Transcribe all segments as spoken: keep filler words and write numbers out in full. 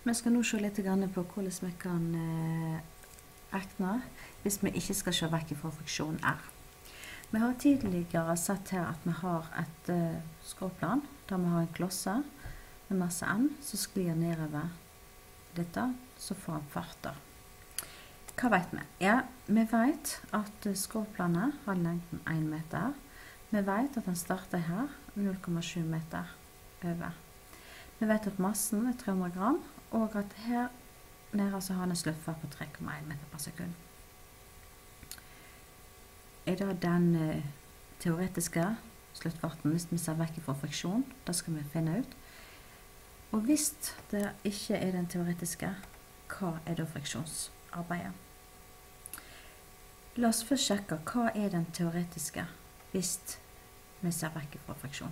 Vi skal nå se litt på hvordan vi kan eh, rekne hvis vi ikke skal se vekk fra friksjon R. Vi har tidligere sett her at vi har et eh, skråplan der vi har en klosse med masse N som sklir nedover dette, så får en farter. Hva vet vi? Ja, vi vet at skråplanet har lengden én meter. Vi vet at den starter her null komma sju meter over. Vi vet at massen er tre hundre gram, og at her nede så har den en sluttfart på tre komma én meter per sekund. Er det den eh, teoretiske sluttfarten hvis vi ser vekk fra friksjon? Det skal vi finne ut. Og hvis det ikke er den teoretiske, hva er da friksjonsarbeidet? La oss først sjekke hva er den teoretiske hvis vi ser vekk fra friksjon.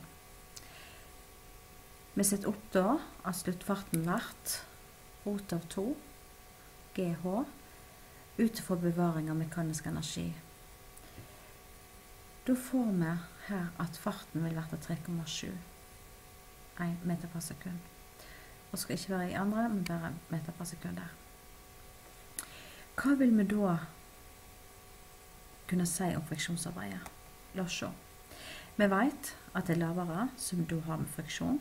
Vi setter opp da at sluttfarten vært rot av to, G H, utenfor bevaring av mekanisk energi. Da får vi her at farten vil være tre komma sju meter per sekund. Og skal ikke være i andre, men bare meter per sekund der. Hva vil vi da kunne si om friksjonsarbeidet? La oss se. Vi vet at det er lavere, som da har med friksjon.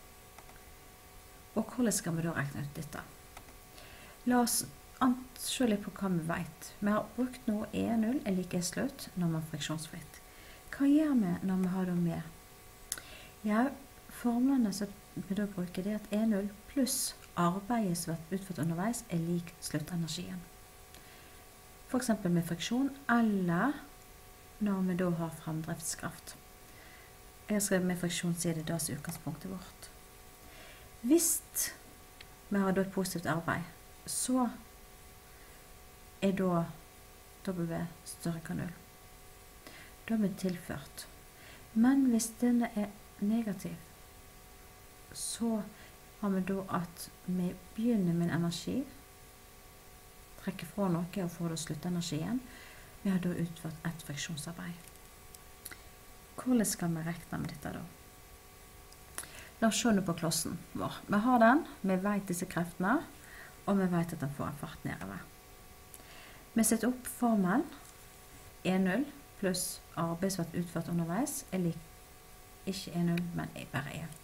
Og hvordan skal vi da regne ut dette? La oss se litt på hva vi vet. Vi har brukt nå E null er lik E slutt når vi har friksjonsfritt. Hva gjør vi når vi har det med? Ja, formlene som vi da bruker det er at E null pluss arbeidet som er utført underveis er lik sluttenergien. For eksempel med friksjon, eller når vi da har fremdriftskraft. Jeg har skrevet med friksjon, så er det da som utgangspunktet vårt. Hvis vi har da et positivt arbeid, så er da W større enn null. Da er vi tilført. Men hvis denne er negativ, så har vi da at vi begynner med en energi, trekker fra noe og får da sluttenergien. Vi har da utført et friksjonsarbeid. Hvordan skal vi regne med dette da? La oss se nå på klossen vår. Vi har den, vi vet disse kreftene, og vi vet at den får en fart nedover. Vi setter opp formelen E null pluss arbeid som er utført underveis er lik ikke E null, men bare E.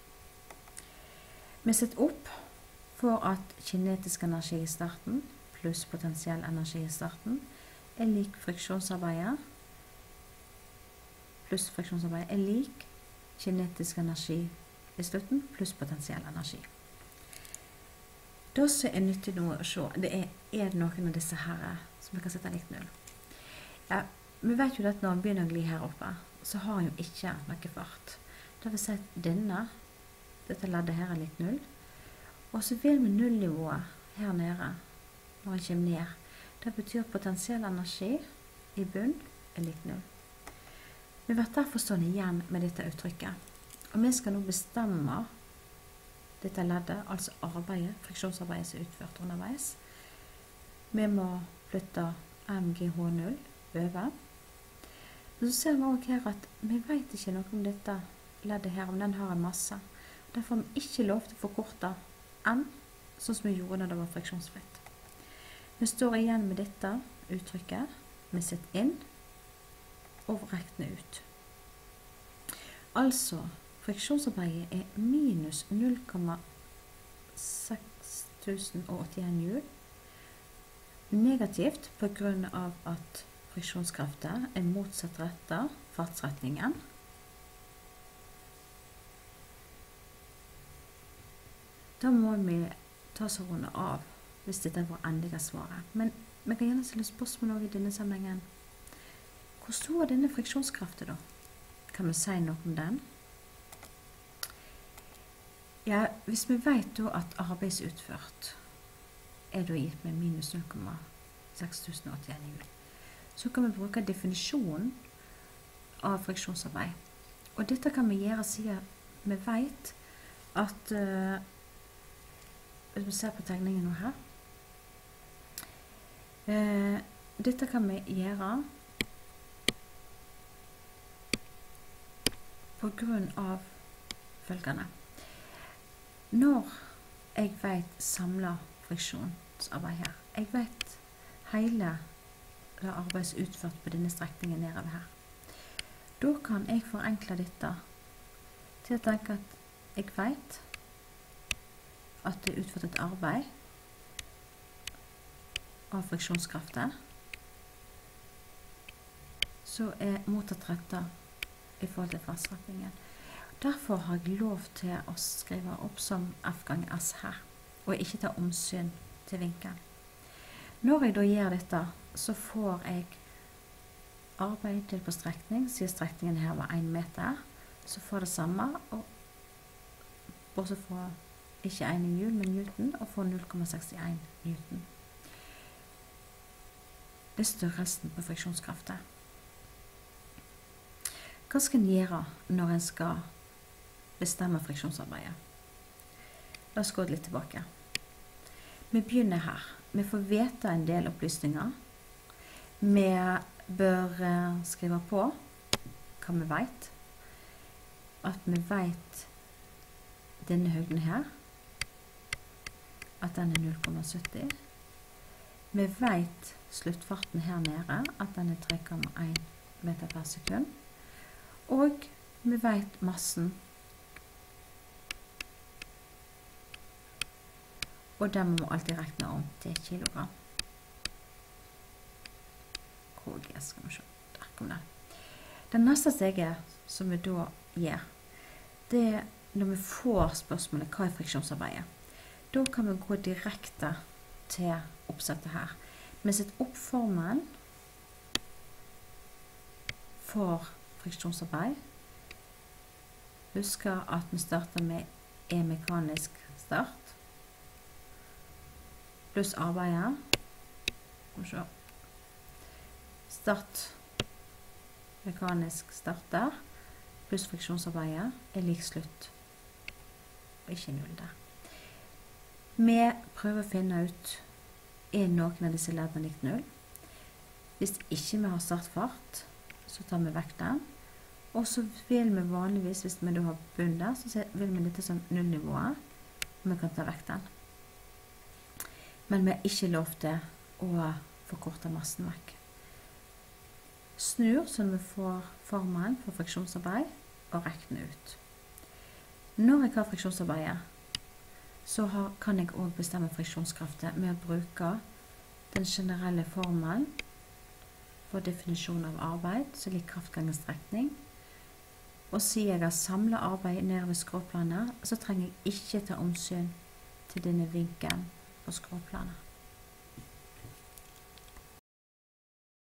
Vi setter opp for at kinetisk energi i starten pluss potensiell energi i starten er lik friksjonsarbeidet pluss friksjonsarbeidet er lik kinetisk energi i slutten pluss potensiell energi. Det som er nyttig nå å se, det er, er det noen av disse her som vi kan sette likt null. Ja, vi vet jo at når vi begynner å gli her oppe, så har vi jo ikke noe fart. Det vil si at denne, dette leddet her er likt null, og så vil vi nullnivået her nede, når den kommer ned. Det betyr at potensiell energi i bunn er lik null. Vi blir derfor stående igjen med dette uttrykket. Og vi skal nå bestemme dette leddet, altså arbeidet, friksjonsarbeidet som er utført underveis. Vi må flytte M G H null over. Men så ser vi også her at vi vet ikke noe om dette leddet her, om den har en masse. Derfor har vi ikke lov til å forkorte N, sånn som vi gjorde når det var friksjonsfritt. Vi står igjen med dette uttrykket, vi setter inn og regner ut. Altså, friksjonsarbeidet er minus null komma seks tusen åttien joule, negativt på grunn av at friksjonskraften er motsatt rettet fartsretningen. Da må vi ta så runde av hvis dette var endelige svaret. Men vi kan gjerne stille spørsmål også i denne sammenhengen. Hvor stor er denne friksjonskraften da? Kan vi si noe om den? Ja, hvis vi vet da at arbeidet er utført, er da gitt med minus null komma seks tusen åttien joule. Så kan vi bruke definisjonen av friksjonsarbeid. Og dette kan vi gjøre siden vi vet at, uh, hvis vi ser på tegningen nå her, uh, dette kan vi gjøre på grunn av følgende. Når jeg vet samlet friksjonsarbeid her. Jeg vet hele det arbeidet utført på denne strekningen nedover her. Da kan jeg forenkle dette til å tenke at jeg vet at det er utført et arbeid av friksjonskraften så er mottatt rettet i forhold til fastretningen. Derfor har jeg lov til å skrive opp som F ganger S her, og ikke ta omsyn til vinkelen. Når jeg da gjør dette, så får jeg arbeid til på strekning, siden strekningen her var en meter, så får det samme, og bortsett fra ikke en i hjul, men newton, og får null komma sekstién newton. Det er størrelsen på friksjonskraften. Hva skal en gjøre når en skal bestemme friksjonsarbeidet? La oss gå litt tilbake. Vi begynner her. Vi får vite en del opplysninger. Vi bør uh, skrive på hva vi vet. At vi vet denne høyden her. At den er null komma sytti. Vi vet sluttfarten her nede, at den er tre komma én meter per sekund. Og vi vet massen. Og den må vi alltid regne om til kilogram. K G skal vi se. Der kom det. Det neste steget som vi da gjør, det er når vi får spørsmålet hva er friksjonsarbeidet. Da kan vi gå direkte til oppsettet her. Vi setter opp formelen for friksjonsarbeid. Husk at vi starter med E-mekanisk start. Pluss arbeidet. Start mekanisk starter. Pluss friksjonsarbeidet er lik slutt. Og ikke null der. Vi prøver å finne ut er noen av disse leddene lik null. Hvis ikke vi har startfart, så tar vi vekk den. Og så vil vi vanligvis, hvis vi da har bunn der, så vil vi dette som nullnivået, og vi kan ta vekk den. Men vi har ikke lov til å forkorte massen vekk. Snur så vi får formelen for friksjonsarbeid, og rekne ut. Når jeg har friksjonsarbeidet, så har, kan jeg også bestemme friksjonskraften med å bruke den generelle formelen for definisjon av arbeid, så lik kraft ganger strekning. Og siden jeg har samlet arbeid nede ved skråplanet, så trenger jeg ikke ta omsyn til denne vinkelen på skråplanet.